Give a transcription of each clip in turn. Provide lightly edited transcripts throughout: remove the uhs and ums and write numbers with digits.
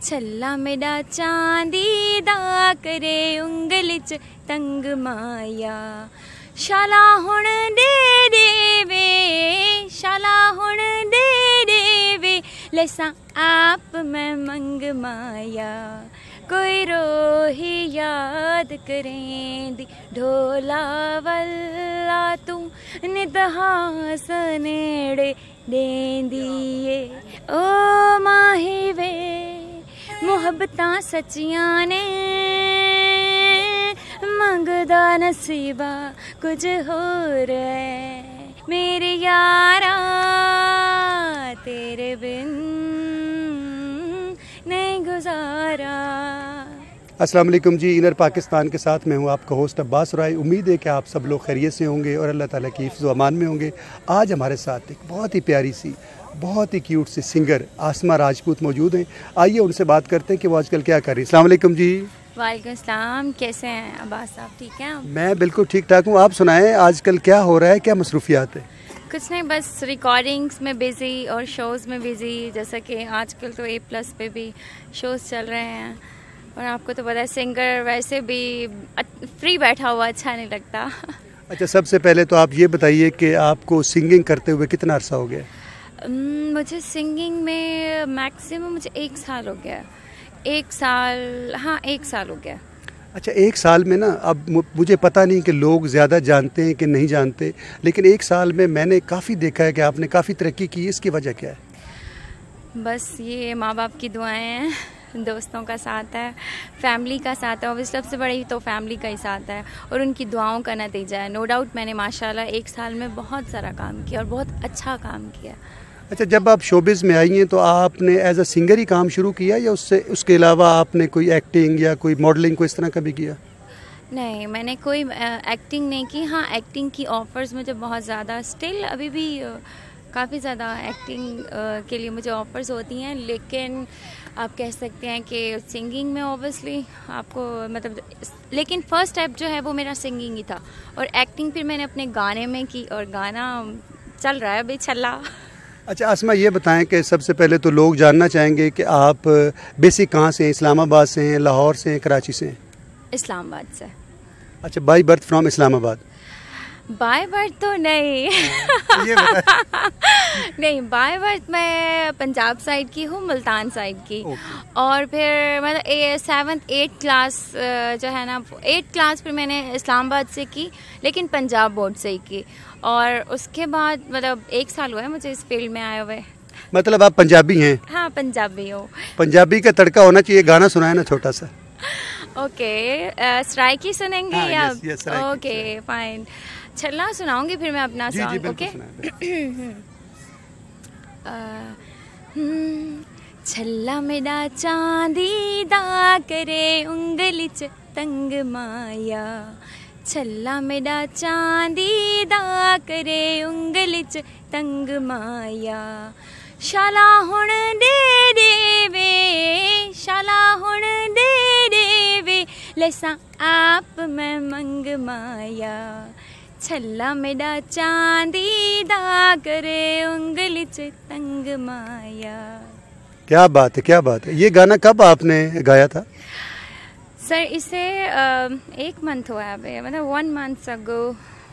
छल्ला मेरा चांदी दा करे उंगल च तंग माया शाला हुण दे देवे शाला हुण दे देवे लेसा आप मैं मंग माया कोई रोही याद करें दी ढोला वल्ला तू निदहास नेड़े देंदिए ओ माही वे मुहब्बतां सच्चियां ने मंगदा नसीबा कुछ होर है मेरे यारा तेरे बिन नहीं गुजारा। अस्सलाम वालेकुम जी, इनर पाकिस्तान के साथ मैं हूँ आपका होस्ट अब्बास राय। उम्मीद है कि आप सब लोग खैरियत से होंगे और अल्लाह ताला की हिफ्ज़ व अमान में होंगे। आज हमारे साथ एक बहुत ही प्यारी सी बहुत ही क्यूट सी सिंगर आसमा राजपूत मौजूद हैं। आइए उनसे बात करते हैं कि वो आजकल क्या कर रही है। अस्सलाम वालेकुम जी। वालेकुम अस्सलाम, कैसे हैं अब्बास साहब, ठीक हैं आप? मैं बिल्कुल ठीक ठाक हूँ। आप सुनाएं आजकल क्या हो रहा है, क्या मसरूफियात है? कुछ नहीं, बस रिकॉर्डिंग्स में बिज़ी और शोज़ में बिज़ी। जैसा कि आजकल तो A+ पे भी शोज़ चल रहे हैं और आपको तो पता है सिंगर वैसे भी फ्री बैठा हुआ अच्छा नहीं लगता। अच्छा, सबसे पहले तो आप ये बताइए कि आपको सिंगिंग करते हुए कितना अरसा हो गया? मुझे सिंगिंग में मैक्सिमम मुझे 1 साल हो गया। 1 साल, हाँ 1 साल हो गया। अच्छा, 1 साल में ना, अब मुझे पता नहीं कि लोग ज़्यादा जानते हैं कि नहीं जानते, लेकिन 1 साल में मैंने काफ़ी देखा है कि आपने काफ़ी तरक्की की। इसकी वजह क्या है? बस ये माँ बाप की दुआएं हैं, दोस्तों का साथ है, फैमिली का साथ है। और सबसे बड़ी तो फैमिली का ही साथ है और उनकी दुआओं का नतीजा है। नो डाउट मैंने माशाल्लाह 1 साल में बहुत सारा काम किया और बहुत अच्छा काम किया। अच्छा, जब आप शोबिज़ में आई हैं तो आपने एज अ सिंगर ही काम शुरू किया या उसके अलावा आपने कोई एक्टिंग या कोई मॉडलिंग को इस तरह का भी किया? नहीं, मैंने कोई एक्टिंग नहीं की। हाँ, एक्टिंग की ऑफ़र्स मुझे बहुत ज़्यादा, स्टिल अभी भी काफ़ी ज़्यादा एक्टिंग के लिए मुझे ऑफ़र्स होती हैं, लेकिन आप कह सकते हैं कि सिंगिंग में ऑब्वियसली आपको मतलब, लेकिन फ़र्स्ट स्टेप जो है वो मेरा सिंगिंग ही था और एक्टिंग फिर मैंने अपने गाने में की और गाना चल रहा है अभी छल्ला। अच्छा आसमा, ये बताएं कि सबसे पहले तो लोग जानना चाहेंगे कि आप बेसिक कहाँ से हैं? इस्लामाबाद से हैं, लाहौर से हैं, कराची से हैं? इस्लामाबाद से। अच्छा, by birth from Islamabad? By birth तो नहीं। ये नहीं, बाय बर्थ मैं पंजाब साइड की हूँ, मुल्तान साइड की। और फिर मतलब 7th 8th क्लास जो है ना, 8th क्लास फिर मैंने इस्लामाबाद से की, लेकिन पंजाब बोर्ड से ही की। और उसके बाद मतलब 1 साल हुआ है मुझे इस फील्ड में आए हुए। मतलब आप पंजाबी हैं? हाँ, पंजाबी हो। पंजाबी का तड़का होना चाहिए। गाना सुनाए ना छोटा सा। ओके, सराइकी सुनेंगे? हाँ, या यस, ओके फाइन, छल्ला सुनाऊंगी फिर मैं अपना सॉन्ग। ओके। छल्ला मेरा चांदी दा करे उंगली च तंग माया छल्ला मेरा चांदी दा करे उंगली च तंग माया शाला हुण दे देवे शाला हुण दे देवे लेसा आप मैं मंग माया छल्ला मेरा चांदी दा करे उंगली च तंग माया। क्या बात है, क्या बात है। ये गाना कब आपने गाया था? सर इसे 1 मंथ हुआ है अभी, मतलब 1 month अगो।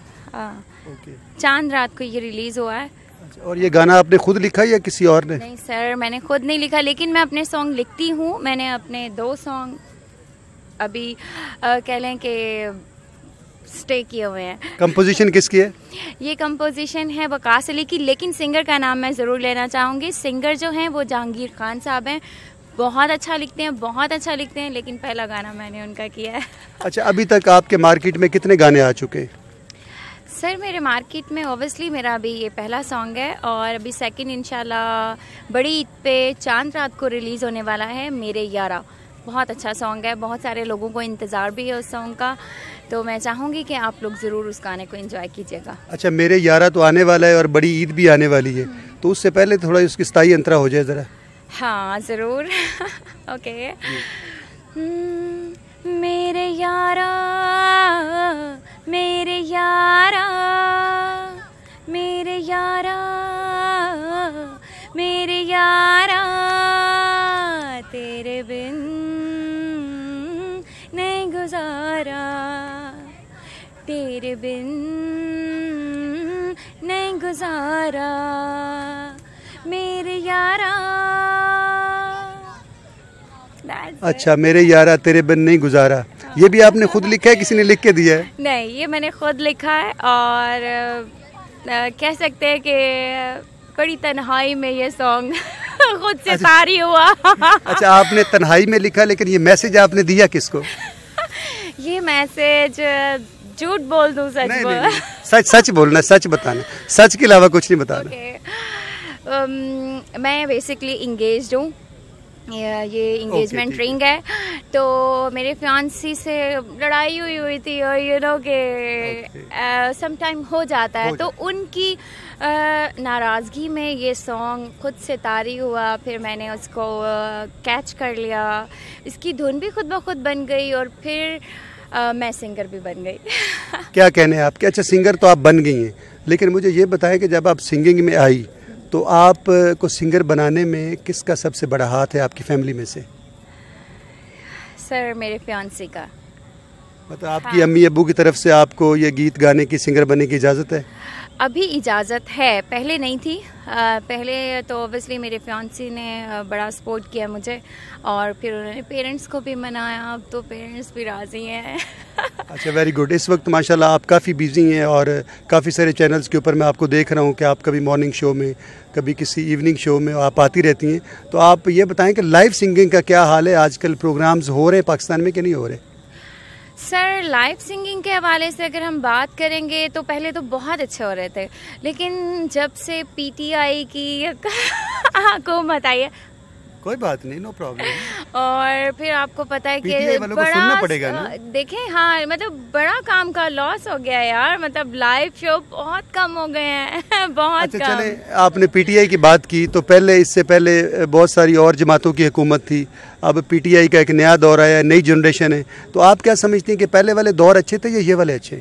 चांद रात को ये रिलीज हुआ है। और ये गाना आपने खुद लिखा या किसी और ने? नहीं सर, मैंने खुद नहीं लिखा, लेकिन मैं अपने सॉन्ग लिखती हूँ। मैंने अपने 2 सॉन्ग अभी कह लें कि स्टे किए हुए हैं। कंपोजिशन किसकी है? ये कंपोजिशन है वकास अली की, लेकिन सिंगर का नाम मैं ज़रूर लेना चाहूँगी। सिंगर जो हैं वो जहांगीर खान साहब हैं। बहुत अच्छा लिखते हैं, बहुत अच्छा लिखते हैं, लेकिन पहला गाना मैंने उनका किया है। अच्छा, अभी तक आपके मार्केट में कितने गाने आ चुके हैं? सर मेरे मार्केट में ऑब्वियसली मेरा अभी ये पहला सॉन्ग है और अभी सेकंड इंशाल्लाह बड़ी ईद पे चांद रात को रिलीज़ होने वाला है, मेरे यारा। बहुत अच्छा सॉन्ग है, बहुत सारे लोगों को इंतज़ार भी है उस सॉन्ग का, तो मैं चाहूँगी कि आप लोग ज़रूर उस गाने को एंजॉय कीजिएगा। अच्छा, मेरे यारा तो आने वाला है और बड़ी ईद भी आने वाली है, तो उससे पहले थोड़ा उसकी स्थाई अंतरा हो जाए ज़रा। हाँ ज़रूर। ओके। मेरे यारा मेरे यारा मेरे यारा मेरे यारा तेरे तेरे बिन नहीं गुजारा मेरे यारा। अच्छा, मेरे यारा तेरे बिन नहीं गुजारा, ये भी आपने खुद लिखा है, किसी ने लिख के दिया है? नहीं, ये मैंने खुद लिखा है और कह सकते हैं कि बड़ी तन्हाई में ये सॉन्ग खुद से तारी हुआ। अच्छा, आपने तन्हाई में लिखा, लेकिन ये मैसेज आपने दिया किसको? ये मैसेज झूठ बोल दूं सच नहीं, बोल? नहीं, सच सच बोलना, सच बताना, सच के अलावा कुछ नहीं बताना। मैं बेसिकली इंगेज्ड हूँ, ये इंगेजमेंट रिंग है। तो मेरे फियांसी से लड़ाई हुई थी और यू नो के सम टाइम हो जाता है, तो उनकी नाराज़गी में ये सॉन्ग खुद से तारी हुआ। फिर मैंने उसको कैच कर लिया, इसकी धुन भी खुद ब खुद बन गई और फिर मैं सिंगर भी बन गई। क्या कहने हैं आपके? अच्छा, सिंगर तो आप बन गई हैं, लेकिन मुझे ये बताएं कि जब आप सिंगिंग में आई तो आप को सिंगर बनाने में किसका सबसे बड़ा हाथ है आपकी फैमिली में से? सर, मेरे फियांसी का। मतलब आपकी अम्मी अब्बू की तरफ से आपको ये गीत गाने की, सिंगर बनने की इजाज़त है? अभी इजाज़त है, पहले नहीं थी। पहले तो ऑब्वियसली मेरे फियांसी ने बड़ा सपोर्ट किया मुझे और फिर उन्होंने पेरेंट्स को भी मनाया, अब तो पेरेंट्स भी राज़ी हैं। अच्छा, वेरी गुड। इस वक्त माशाल्लाह आप काफ़ी बिजी हैं और काफ़ी सारे चैनल्स के ऊपर मैं आपको देख रहा हूँ कि आप कभी मॉर्निंग शो में, कभी किसी इवनिंग शो में आप आती रहती हैं। तो आप ये बताएं कि लाइव सिंगिंग का क्या हाल है? आजकल प्रोग्राम्स हो रहे हैं पाकिस्तान में कि नहीं हो रहे? सर, लाइव सिंगिंग के हवाले से अगर हम बात करेंगे तो पहले तो बहुत अच्छे हो रहे थे, लेकिन जब से पीटीआई की हुकूमत आई है, कोई बात नहीं, नो प्रॉब्लम, और फिर आपको पता है कि बड़ा पड़ेगा ना? देखें, हाँ, मतलब बड़ा काम का लॉस हो गया यार, मतलब लाइव शो बहुत कम हो गए हैं। बहुत अच्छा, कम। चले, आपने पीटीआई की बात की तो पहले, इससे पहले बहुत सारी और जमातों की हुकूमत थी, अब पीटीआई का एक नया दौर आया, नई जनरेशन है, तो आप क्या समझती हैं कि पहले वाले दौर अच्छे थे या ये वाले अच्छे?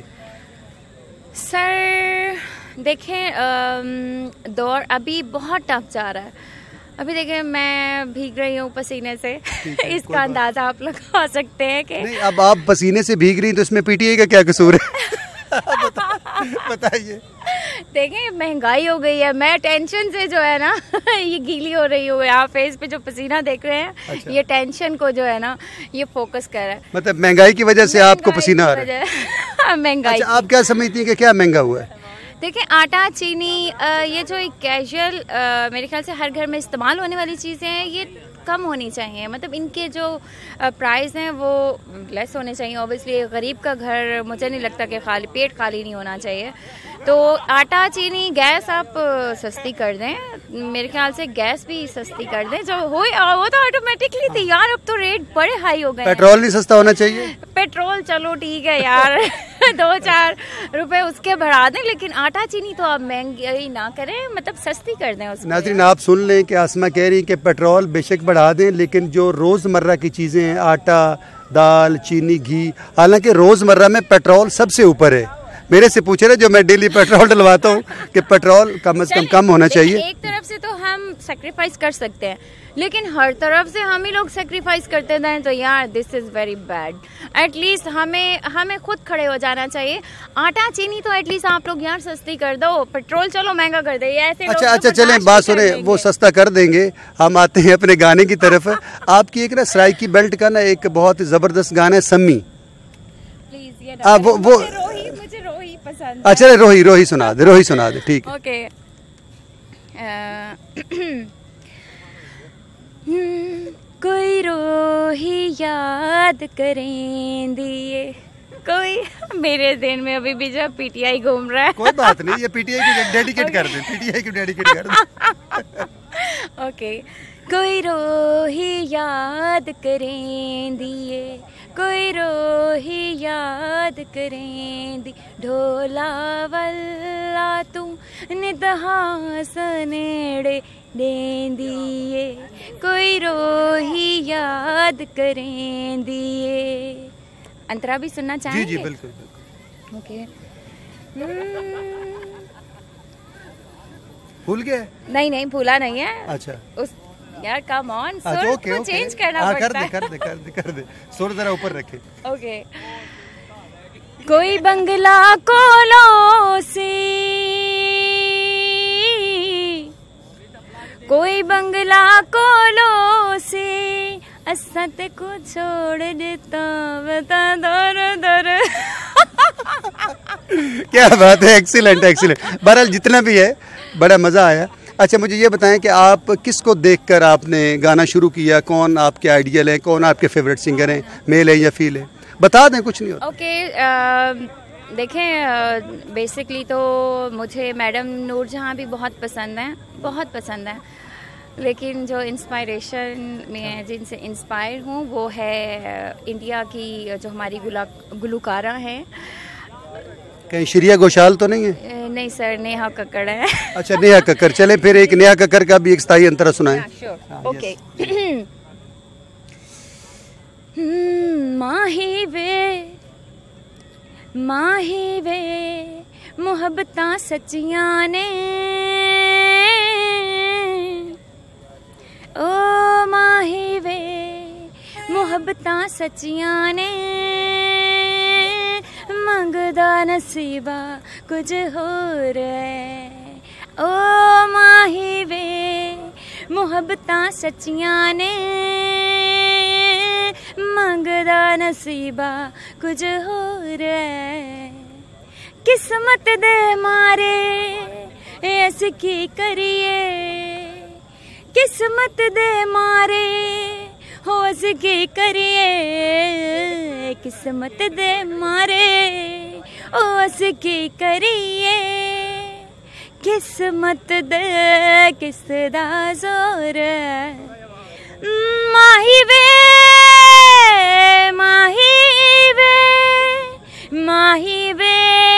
सर देखें, दौर अभी बहुत टफ जा रहा है। अभी देखें, मैं भीग रही हूँ पसीने से। इसका अंदाजा आप लगा सकते हैं कि नहीं, अब आप पसीने से भीग रही तो इसमें पीटीआई का क्या कसूर है? बताइए। देखें, महंगाई हो गई है, मैं टेंशन से जो है ना ये गीली हो रही हूँ। यहाँ फेस पे जो पसीना देख रहे हैं, अच्छा, ये टेंशन को जो है ना ये फोकस कर रहा है। मतलब महंगाई की वजह से आपको पसीना आ रहा है? महंगाई। अच्छा, आप क्या समझती हैं कि क्या महंगा हुआ है? देखिए, आटा, चीनी, ये जो एक कैजुअल मेरे ख्याल से हर घर में इस्तेमाल होने वाली चीज़ें हैं, ये कम होनी चाहिए। मतलब इनके जो प्राइस हैं वो लेस होने चाहिए। ऑब्वियसली गरीब का घर, मुझे नहीं लगता कि पेट खाली नहीं होना चाहिए। तो आटा, चीनी, गैस आप सस्ती कर दें, मेरे ख्याल से गैस भी सस्ती कर दें, जो हो वो तो ऑटोमेटिकली थी यार। अब तो रेट बड़े हाई हो गए। पेट्रोल नहीं सस्ता होना चाहिए? पेट्रोल चलो ठीक है यार 2-4 रुपए उसके बढ़ा दें, लेकिन आटा चीनी तो आप महंगी ना करें, मतलब सस्ती कर दें उसको। नाज़रीन, आप सुन लें कि आसमा कह रही कि पेट्रोल बेशक बढ़ा दें, लेकिन जो रोज़मर्रा की चीज़ें हैं, आटा, दाल, चीनी, घी, हालांकि रोज़मर्रा में पेट्रोल सबसे ऊपर है। मेरे से पूछे रहे जो मैं डेली पेट्रोल डलवाता हूँ कि पेट्रोल कम से कम होना चाहिए। एक तरफ से तो हम सेक्रीफाइस कर सकते हैं, लेकिन हर तरफ से हम ही लोग सेक्रीफाइस करते हैं तो यार this is very bad. At least हमें खुद खड़े हो जाना चाहिए। आटा, चीनी तो एटलीस्ट आप लोग यार सस्ती कर दो, पेट्रोल चलो महंगा कर दे। ऐसे अच्छा, चलें, बात सुने, वो सस्ता कर देंगे। हम आते हैं अपने गाने की तरफ। आपकी एक ना सराइकी बेल्ट का ना एक बहुत जबरदस्त गाना है, सम्मी। वो मुझे रोही पसंद। अच्छा, रोही सुना दे, ठीक। ओके। कोई रोही याद करें दिए कोई, मेरे दिन में अभी भी जब पीटीआई घूम रहा है। कोई बात नहीं, ये पीटीआई की डेडिकेट कर दे, पीटीआई की डेडिकेट कर दे। ओके। कोई रोही याद करें दिए, कोई रोही याद करें दी, ढोला वल्ला तू निदहा सनेड़े दिए, कोई रोही याद करें दिए। अंतरा भी सुनना चाहेंगे? जी, बिल्कुल। ओके। भूल गए? नहीं, भूला नहीं है। अच्छा, उस यार कम ऑन, सुर को चेंज करना पड़ता है। कर दे सुर जरा ऊपर रखे। ओके। कोई बंगला कोलों से, कोई बंगला कोलों से असत को छोड़ देता, बता दर दर। क्या बात है, एक्सीलेंट एक्सीलेंट। बहरहाल जितना भी है बड़ा मज़ा आया। अच्छा मुझे ये बताएं कि आप किसको देखकर आपने गाना शुरू किया, कौन आपके आइडियल हैं, कौन आपके फेवरेट सिंगर हैं, मेल है या फील है, बता दें कुछ नहीं होता। ओके, देखें बेसिकली तो मुझे मैडम नूरजहां भी बहुत पसंद है, बहुत पसंद है, लेकिन जो इंस्पायरेशन में जिनसे इंस्पायर हूँ वो है इंडिया की जो हमारी गुलकारा हैं। कहीं श्रेया घोषाल तो नहीं है? नहीं सर, नेहा कक्कड़ है। अच्छा नेहा कक्कड़, चले फिर एक नेहा कक्कड़ का भी एक स्थाई अंतरा सुनाएं। ओके। माही वे मुहब्बतां सच्चियां ने, ओ माही वे मुहब्बतां सच्चियां ने, मंगदा नसीबा कुछ होर है, ओ माही वे मुहब्बतां सच्चियां ने, मंगदा नसीबा कुछ होर है, किस्मत दे मारे ऐस की करिए, किस्मत दे मारे होश की करिए, किस्मत दे मारे होश की करिए, किस्मत दे किसदा जोर, माही वे माही वे माही वे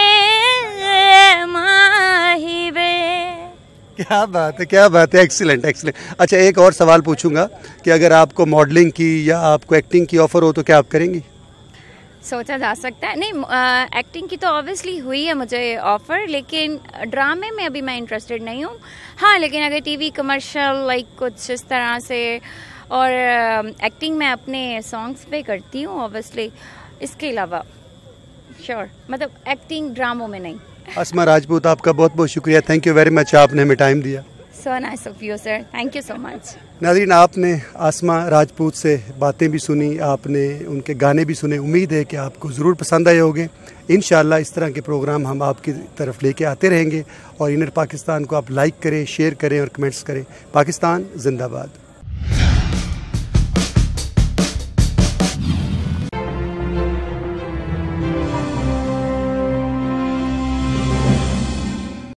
माही वे। क्या बात है, क्या बात है, एक्सीलेंट एक्सीलेंट। अच्छा एक और सवाल पूछूंगा कि अगर आपको मॉडलिंग की या आपको एक्टिंग की ऑफ़र हो तो क्या आप करेंगी? सोचा जा सकता है। नहीं, एक्टिंग की तो ऑब्वियसली हुई है मुझे ऑफ़र, लेकिन ड्रामे में अभी मैं इंटरेस्टेड नहीं हूँ। हाँ, लेकिन अगर टीवी कमर्शियल लाइक कुछ इस तरह से, और एक्टिंग मैं अपने सॉन्ग्स पे करती हूँ ऑब्वियसली, इसके अलावा श्योर, मतलब एक्टिंग ड्रामों में नहीं। अस्मा राजपूत, आपका बहुत बहुत शुक्रिया, थैंक यू वेरी मच, आपने हमें टाइम दिया। So nice of you sir, thank you so much. नाज़रीन, आपने आसमा राजपूत से बातें भी सुनी, आपने उनके गाने भी सुने। उम्मीद है कि आपको ज़रूर पसंद आए होंगे। इंशाअल्लाह इस तरह के प्रोग्राम हम आपकी तरफ लेके आते रहेंगे। और इनर पाकिस्तान को आप लाइक करें, शेयर करें और कमेंट्स करें। पाकिस्तान जिंदाबाद।